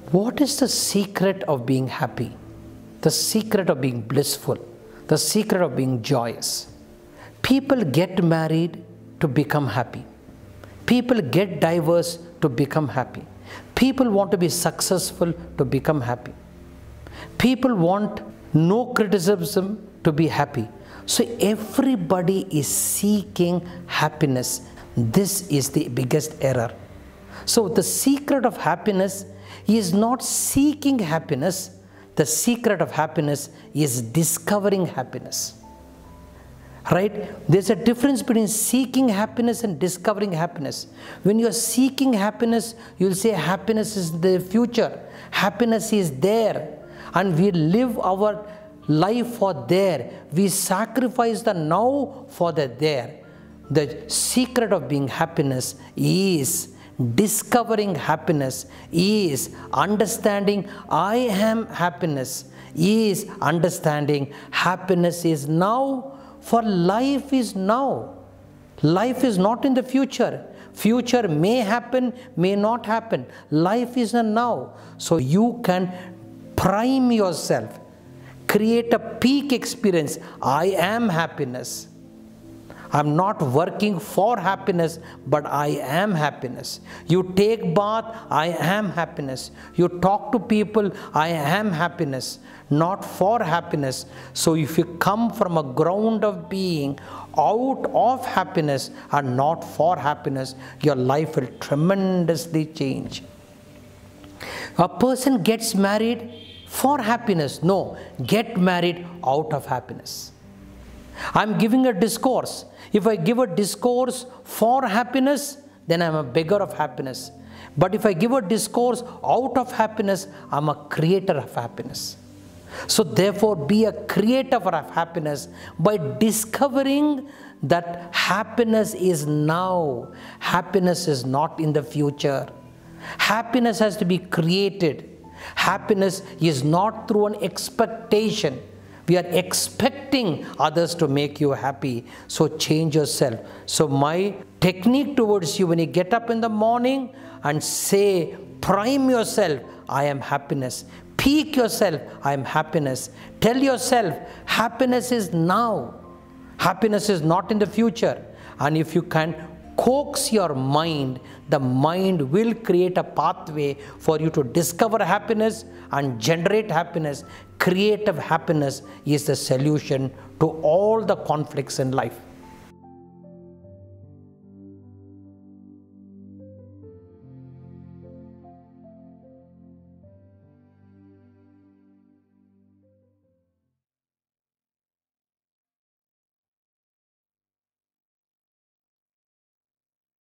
What is the secret of being happy? The secret of being blissful? The secret of being joyous? People get married to become happy. People get divorced to become happy. People want to be successful to become happy. People want no criticism to be happy. So everybody is seeking happiness. This is the biggest error. So the secret of happiness is not seeking happiness. The secret of happiness is discovering happiness. Right? There's a difference between seeking happiness and discovering happiness. When you're seeking happiness, you'll say happiness is the future. Happiness is there. And we live our life for there. We sacrifice the now for the there. The secret of being happiness is discovering happiness, is understanding I am happiness, is understanding happiness is now. For life is now. Life is not in the future. Future may happen, may not happen. Life is a now. So you can prime yourself. Create a peak experience. I am happiness. I'm not working for happiness, but I am happiness. You take bath, I am happiness. You talk to people, I am happiness. Not for happiness. So if you come from a ground of being out of happiness and not for happiness, your life will tremendously change. A person gets married for happiness. No, get married out of happiness. I'm giving a discourse. If I give a discourse for happiness, then I'm a beggar of happiness. But if I give a discourse out of happiness, I'm a creator of happiness. So therefore, be a creator of happiness by discovering that happiness is now. Happiness is not in the future. Happiness has to be created. Happiness is not through an expectation. We are expecting others to make you happy. So change yourself. So my technique towards you, when you get up in the morning and say, prime yourself, I am happiness. Peak yourself, I am happiness. Tell yourself, happiness is now. Happiness is not in the future. And if you can coax your mind, the mind will create a pathway for you to discover happiness and generate happiness. Creative happiness is the solution to all the conflicts in life.